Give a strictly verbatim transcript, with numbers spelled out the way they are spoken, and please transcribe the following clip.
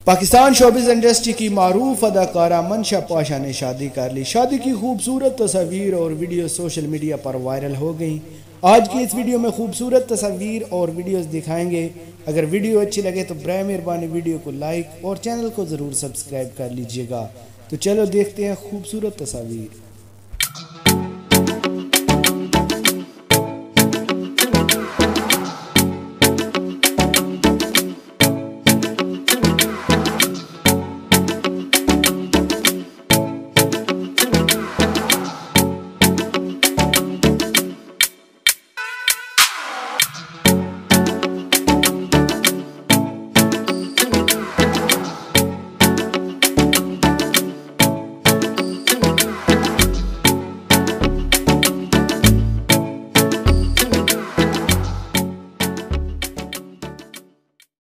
Pakistan showbiz industry की मारूफ अदाकारा मंशा पाशा ने शादी कर ली। शादी की खूबसूरत तस्वीर और वीडियो सोशल मीडिया पर वायरल हो गई। आज की इस वीडियो में खूबसूरत तस्वीर और वीडियोस दिखाएंगे। अगर वीडियो अच्छी लगे तो बराए मेहरबानी वीडियो को लाइक और चैनल को ज़रूर सब्सक्राइब कर लीजिएगा। तो चलो देखते हैं खूबसूरत तस्वीर।